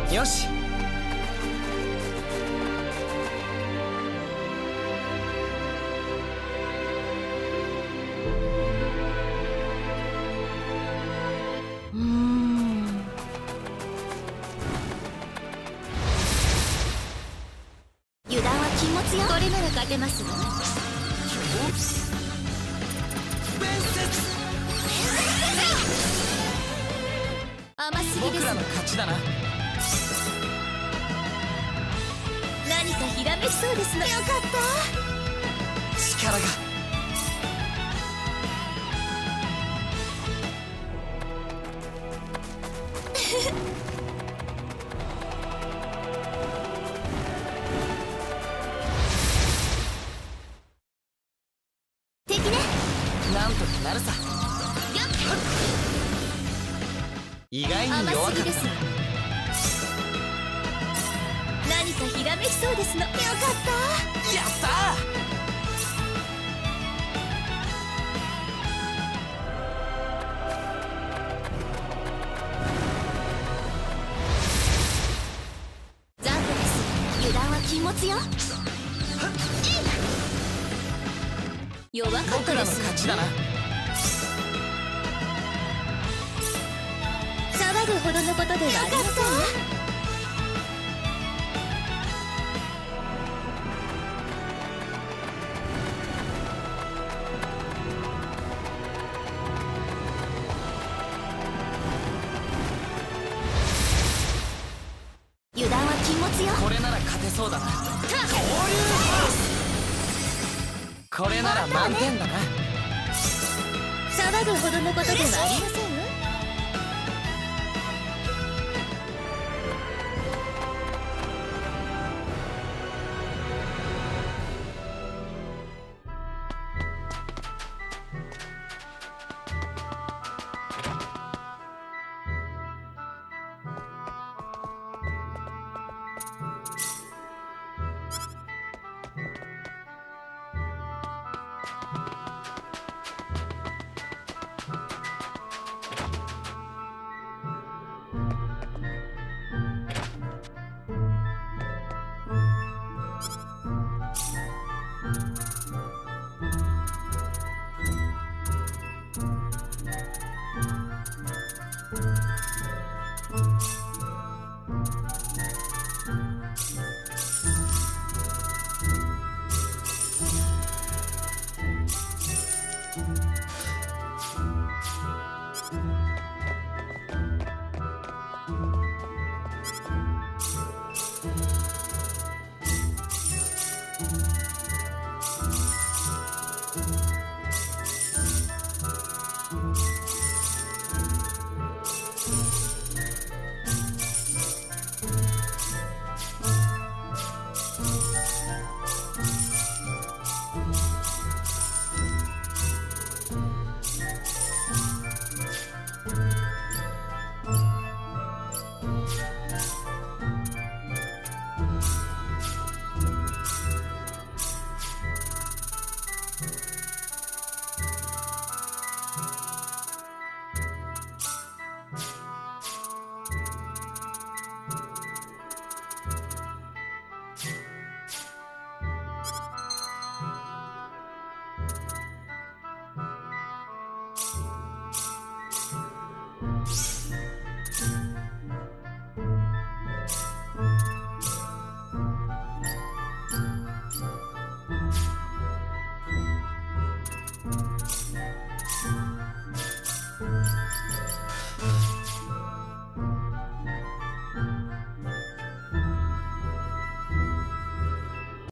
よし。 油断は禁物よ。これなら勝てますわ。甘すぎです。 僕らの勝ちだな。 何かひらめきそうですね。よかった。 力が。 敵ね。 なんとかなるさ。意外に弱かったな。 甘すぎです。何かひらめきそうですの。よかった。 やった残念です。油断は禁物よ。弱かった僕らのです。 勝ちだな。 騒ぐほどのことではありませんわ。油断は禁物よ。 これなら勝てそうだな。これなら満点だな。 騒ぐほどのことではありませんわ。